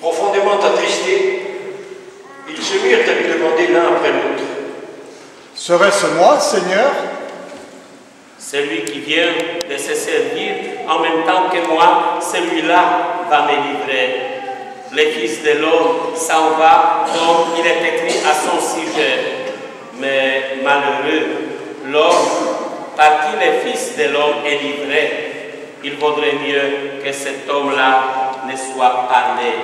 Profondément attristés, ils se mirent à lui demander l'un après l'autre. Serait-ce moi, Seigneur? Celui qui vient de se servir en même temps que moi, celui-là va me livrer. Le Fils de l'homme s'en va, comme il est écrit à son sujet. Mais malheureux, l'homme par qui le Fils de l'homme est livré, il vaudrait mieux que cet homme-là ne soit pas né.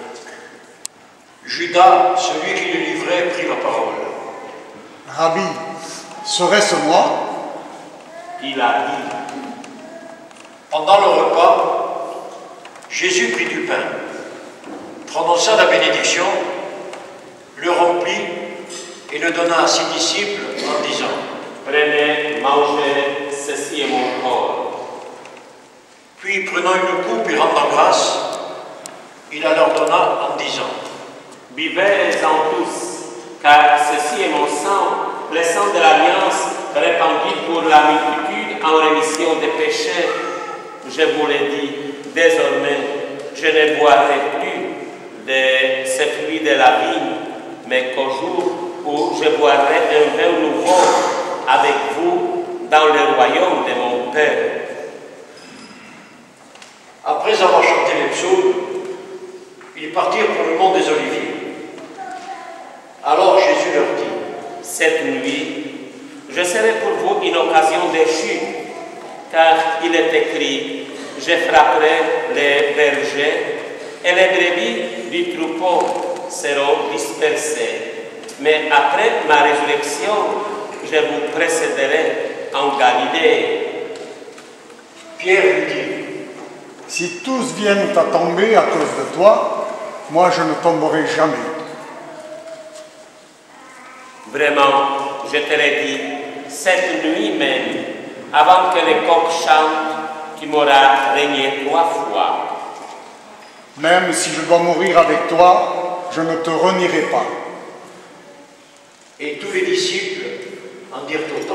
Judas, celui qui le livrait, prit la parole. Rabbi, serait-ce moi? Il a dit. Pendant le repas, Jésus prit du pain, prononça la bénédiction, le remplit et le donna à ses disciples en disant: Prenez, mangez, ceci est mon corps. Puis, prenant une coupe et rendant grâce, il la leur donna en disant: Buvez-en tous, car ceci est mon sang, le sang de l'Alliance, répandu pour la multitude en rémission des péchés. Je vous l'ai dit, désormais, je ne boirai plus de ce fruit de la vigne, mais qu'au jour où je boirai un vin nouveau avec vous dans le royaume de mon Père. Après avoir chanté les psaumes, ils partirent pour le mont des Oliviers. Alors Jésus leur dit: Cette nuit, je serai pour vous une occasion de chute, car il est écrit: je frapperai les bergers et les brebis du troupeau seront dispersées. Mais après ma résurrection, je vous précéderai en Galilée. Pierre lui dit: Si tous viennent à tomber à cause de toi, moi je ne tomberai jamais. Vraiment, je te l'ai dit, cette nuit même, avant que les coqs chantent, tu m'auras régné 3 fois. Même si je dois mourir avec toi, je ne te renierai pas. Et tous les disciples en dirent autant.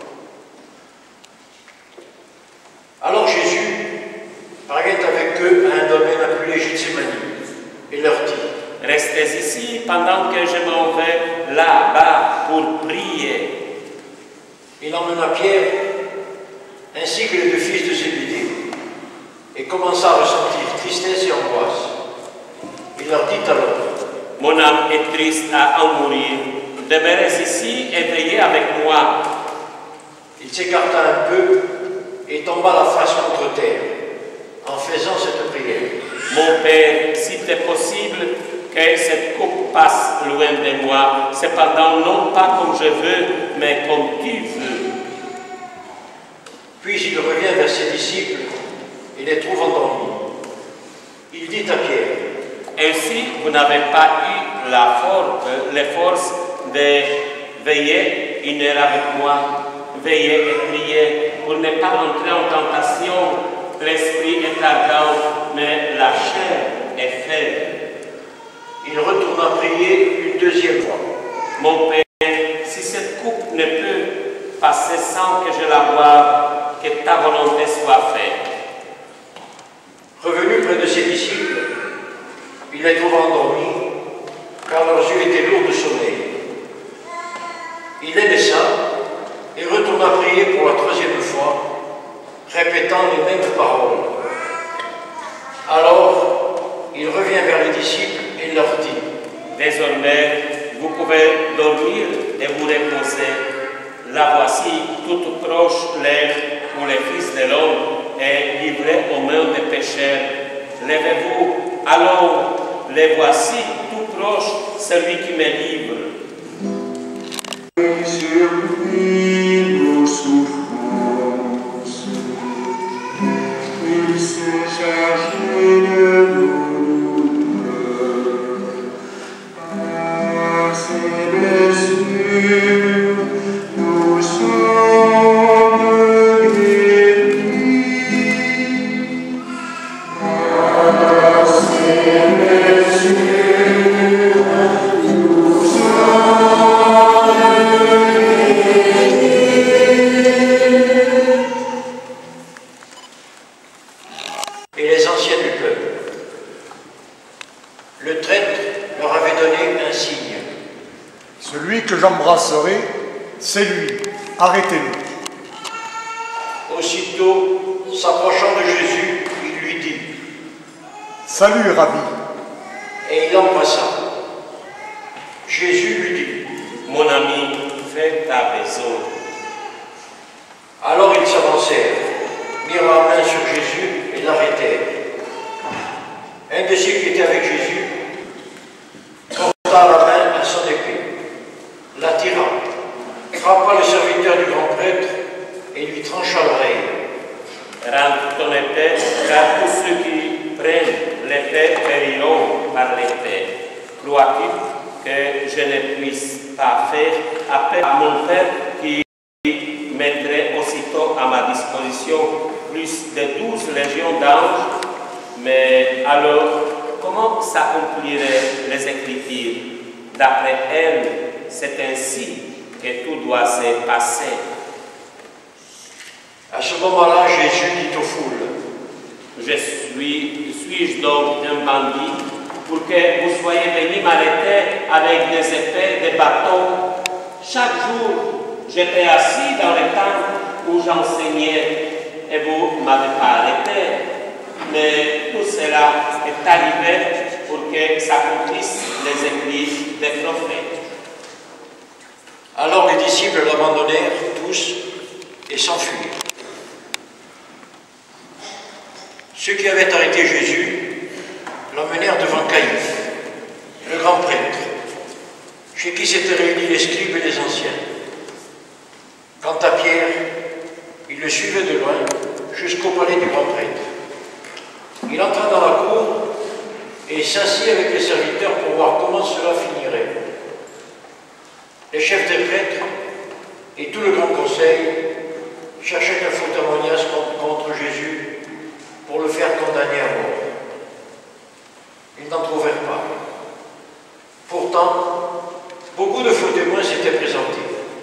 Alors Jésus parvint avec eux à un domaine appelé Gethsémani et leur dit: Restez ici pendant que je m'en vais là-bas pour prier. Il emmena Pierre ainsi que les 2 fils de Zébédée et commença à ressentir tristesse et angoisse. Il leur dit alors: Mon âme est triste à en mourir. Demeurez ici et veillez avec moi. Il s'écarta un peu et tomba la face contre terre en faisant cette prière: Mon Père, s'il est possible, que cette coupe passe loin de moi, cependant non pas comme je veux, mais comme tu veux. Puis il revient vers ses disciples et les trouve endormis. Il dit à Pierre: Ainsi, vous n'avez pas eu les forces de veiller 1 heure avec moi. Veillez et priez pour ne pas entrer en tentation. L'esprit est ardent, mais la chair est faible. Il retourna prier une 2e fois: Mon Père, si cette coupe ne peut passer sans que je la boive, que ta volonté soit faite. Revenu près de ses disciples, il les trouva endormis, car leurs yeux étaient lourds de sommeil. Il les laissa et retourna prier pour la 3e fois, répétant les mêmes paroles. Alors, il revient vers les disciples et leur dit: Désormais, vous pouvez dormir et vous reposer. La voici, toute proche l'heure où le Fils de l'homme est livré aux mains des pécheurs. Levez-vous, allons, les voici, tout proche, celui qui me livre. Sur lui nos souffrances, il s'est chargé de nos douleurs. À ses blessures, nous sommes guéris. À ses blessures, nous sommes guéris. j'embrasserai, c'est lui. Arrêtez-le. Aussitôt, s'approchant de Jésus, il lui dit « Salut, Rabbi. » et il l'embrassa. Jésus lui dit « Mon ami, fais ta maison. » Alors ils s'avancèrent, mirent la main sur Jésus et l'arrêtèrent. Un de ceux qui étaient avec Jésus porta la main à son épée, la tira, frappa le serviteur du grand prêtre et lui trancha l'oreille. Rends ton épée, car tous ceux qui prennent l'épée périront par l'épée. Crois-tu que je ne puisse pas faire appel à mon Père qui mettrait aussitôt à ma disposition plus de 12 légions d'anges? Mais alors, comment s'accompliraient les Écritures? D'après elles, c'est ainsi que tout doit se passer. À ce moment-là, Jésus dit aux foules, suis-je donc un bandit pour que vous soyez venus m'arrêter avec des épées, des bâtons? Chaque jour, j'étais assis dans le temple où j'enseignais et vous ne m'avez pas arrêté. Mais tout cela est arrivé pour que s'accomplissent les écrits des prophètes. Alors les disciples l'abandonnèrent tous et s'enfuirent. Ceux qui avaient arrêté Jésus l'emmenèrent devant Caïphe, le grand prêtre, chez qui s'étaient réunis les scribes et les anciens. Quant à Pierre, il le suivait de loin jusqu'au palais du grand prêtre. Il entra dans la cour et s'assit avec les serviteurs pour voir comment cela finirait. Les chefs des prêtres et tout le grand conseil cherchaient un faux témoignage contre Jésus pour le faire condamner à mort. Ils n'en trouvèrent pas. Pourtant, beaucoup de faux témoins s'étaient présentés.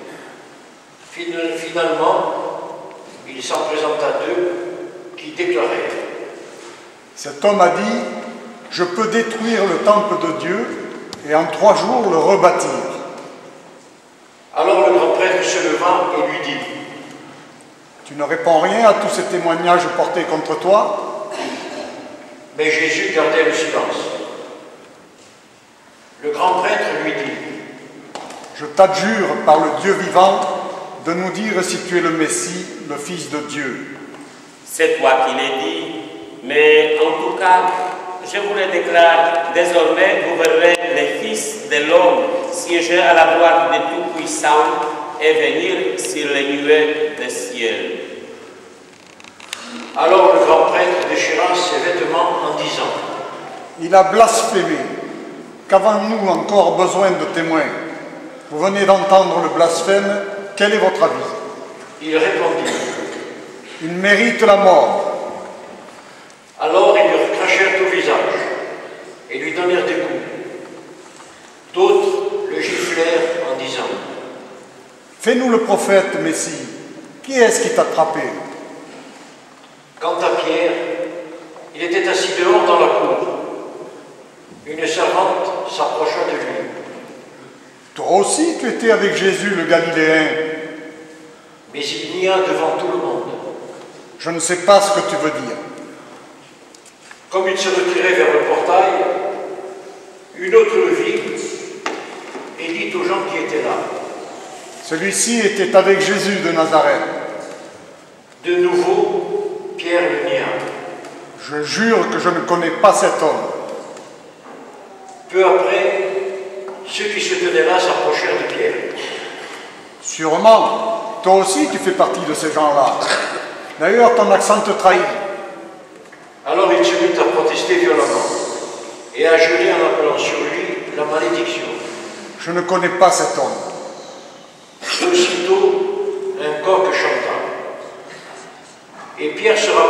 Finalement, il s'en présenta deux qui déclarèrent: Cet homme a dit, je peux détruire le temple de Dieu et en 3 jours le rebâtir. Alors le grand prêtre se leva et lui dit: Tu ne réponds rien à tous ces témoignages portés contre toi? Mais Jésus gardait le silence. Le grand prêtre lui dit: Je t'adjure par le Dieu vivant de nous dire si tu es le Messie, le Fils de Dieu. C'est toi qui l'as dit, mais en tout cas, je vous le déclare, désormais vous verrez le Fils de l'homme siéger à la droite de Tout-Puissant et venir sur les nuées du ciel. Alors le grand prêtre déchira ses vêtements en disant: Il a blasphémé. Qu'avons-nous encore besoin de témoins? Vous venez d'entendre le blasphème, quel est votre avis? Il répondit: Il mérite la mort. Alors ils lui crachèrent au visage et lui donnèrent des coups. D'autres le giflèrent en disant: Fais-nous le prophète, Messie. Qui est-ce qui t'a frappé? Quant à Pierre, il était assis dehors dans la cour. Une servante s'approcha de lui. Toi aussi, tu étais avec Jésus le Galiléen. Mais il nia devant tout le monde. Je ne sais pas ce que tu veux dire. Comme il se retirait vers le portail, une autre le vit et dit aux gens qui étaient là: Celui-ci était avec Jésus de Nazareth. De nouveau, Pierre le nia. Je jure que je ne connais pas cet homme. Peu après, ceux qui se tenaient là s'approchèrent de Pierre. Sûrement, toi aussi tu fais partie de ces gens-là. D'ailleurs, ton accent te trahit. Alors il se mit à protester violemment et à jurer en appelant sur lui la malédiction. Je ne connais pas cet homme. Aussitôt, un coq chanta. Et Pierre se